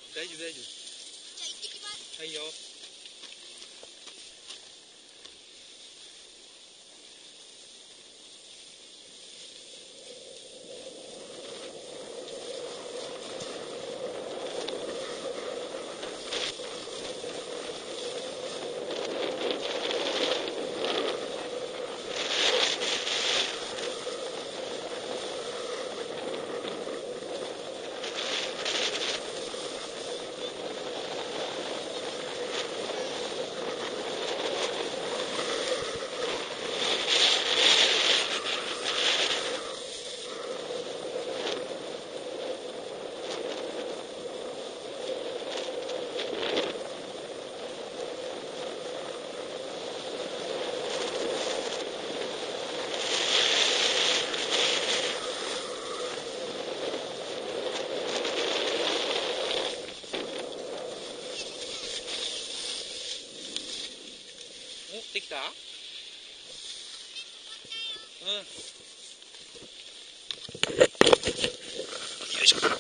大丈夫大丈夫。 じゃあ行ってきます。 はいよ。お、できた？うん。よいしょ。